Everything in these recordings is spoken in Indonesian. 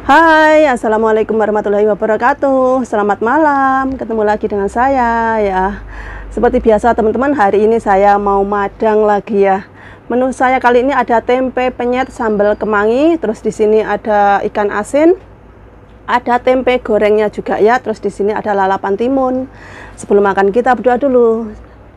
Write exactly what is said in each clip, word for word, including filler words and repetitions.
Hai, assalamualaikum warahmatullahi wabarakatuh. Selamat malam, ketemu lagi dengan saya ya. Seperti biasa teman-teman, hari ini saya mau madang lagi ya. Menu saya kali ini ada tempe penyet sambal kemangi, terus di sini ada ikan asin, ada tempe gorengnya juga ya, terus di sini ada lalapan timun. Sebelum makan kita berdoa dulu.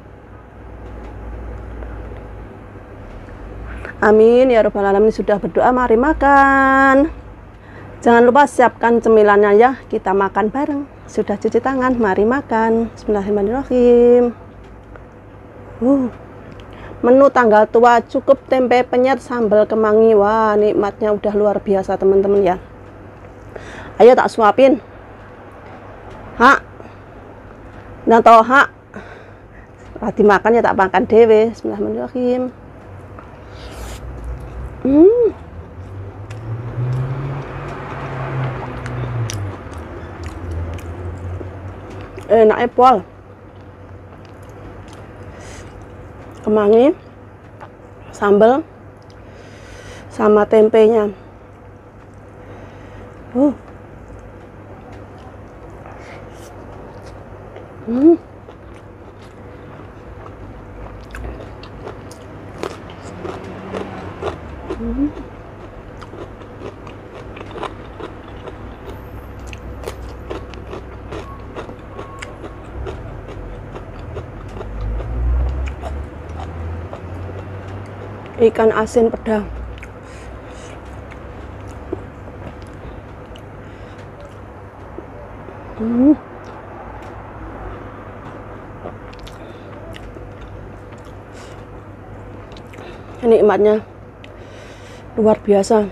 Amin ya robbal alamin. Sudah berdoa, mari makan. Jangan lupa siapkan cemilannya ya, kita makan bareng. Sudah cuci tangan, mari makan. Bismillahirrahmanirrahim. Uh, menu tanggal tua cukup tempe penyet sambal kemangi. Wah, nikmatnya udah luar biasa teman-teman ya. Ayo tak suapin. Hak. Nah toh hak. Lagi makan ya tak makan dewe. Bismillahirrahmanirrahim. Hmm. Enak pol. Kemangi, sambal, sama tempenya. Uh. Hmm. Hmm. Ikan asin peda. Hmm. Nikmatnya luar biasa.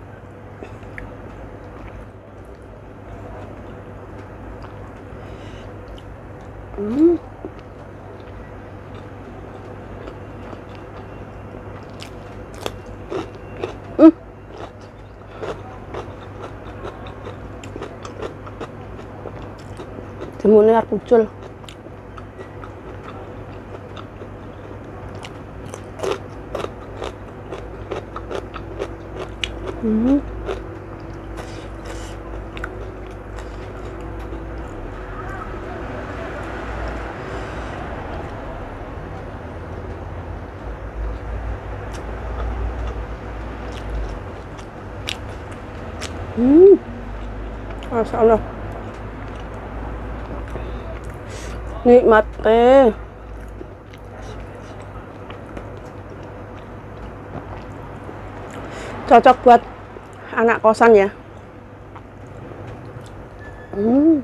Hmm. Hmm. Timunnya air pucul. Hmm. Hmm. Masya Allah. Nikmat teh. Cocok buat anak kosan ya. Hmm.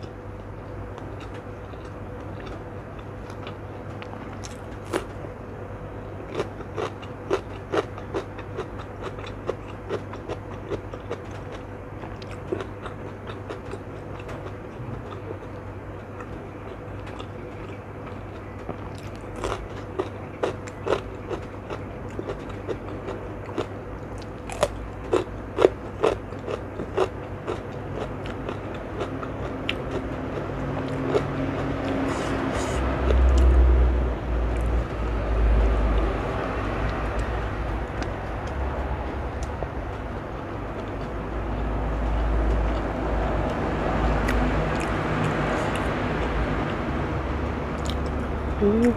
Hmm.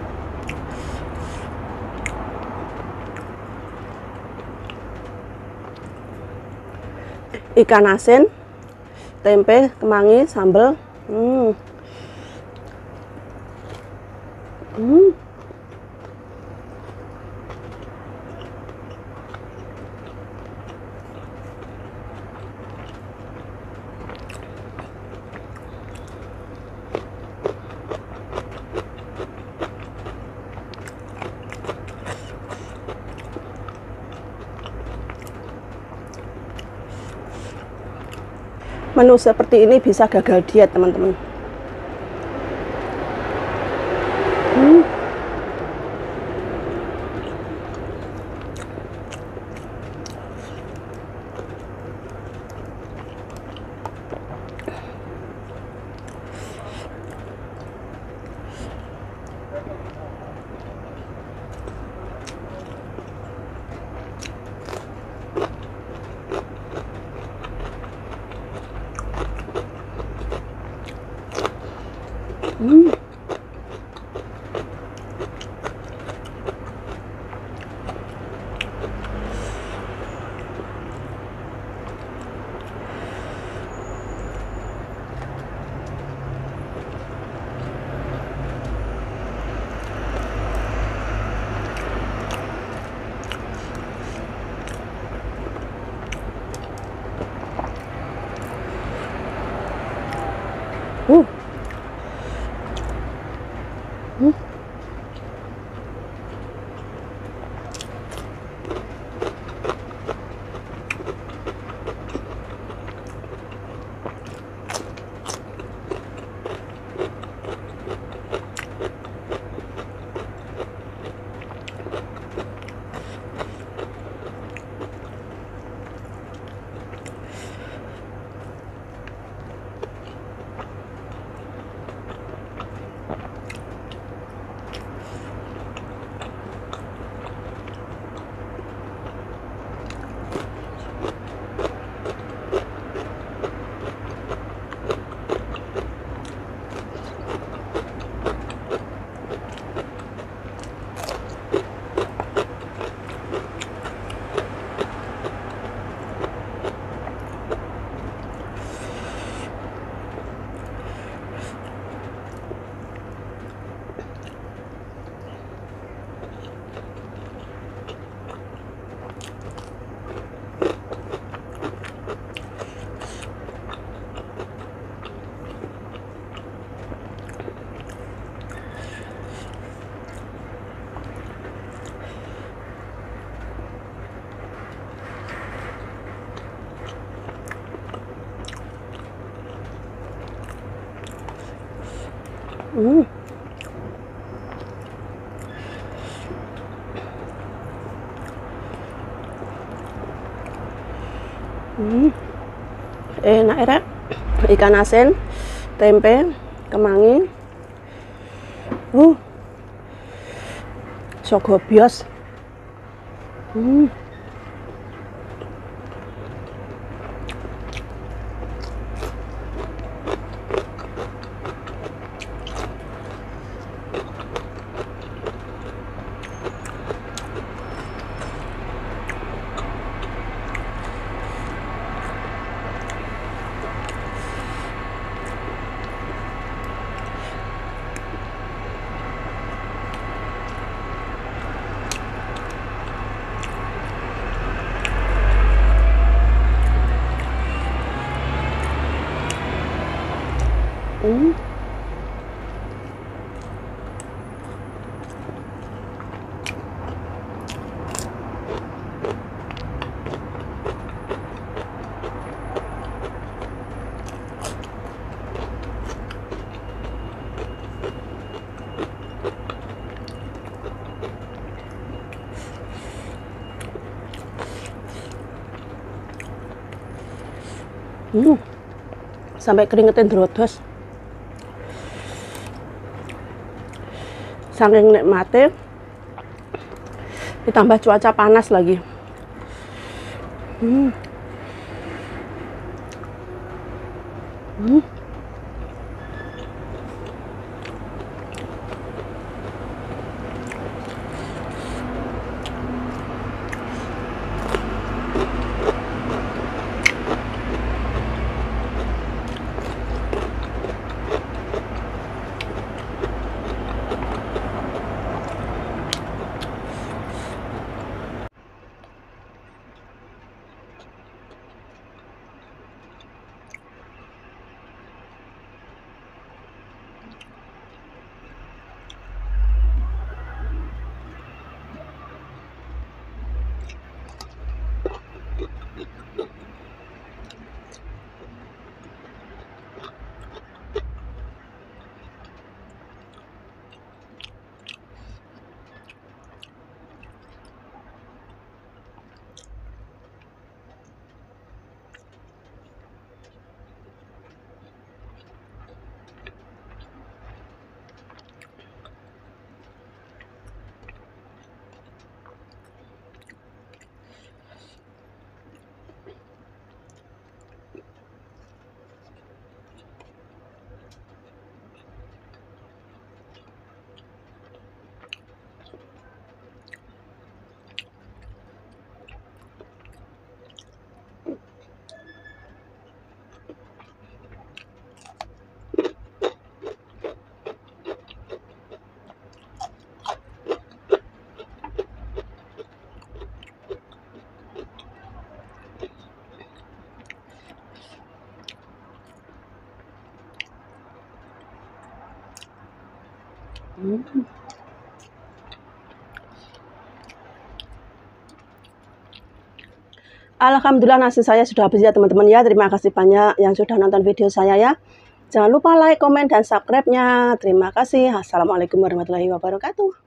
Ikan asin, tempe, kemangi, sambal. Hmm. Hmm. Menu seperti ini bisa gagal diet teman-teman. Hmm. Uh. Hmm. Hmm. Hmm. Enak ya, ikan asin, tempe, kemangi, uh, sogo bios. Hmm. Hmm. Hmm. Sampai keringetin drodos. Saking nikmati, ditambah cuaca panas lagi. Hmm. Hmm. Hmm. Alhamdulillah nasi saya sudah habis ya teman-teman ya. Terima kasih banyak yang sudah nonton video saya ya. Jangan lupa like, komen, dan subscribe-nya. Terima kasih. Assalamualaikum warahmatullahi wabarakatuh.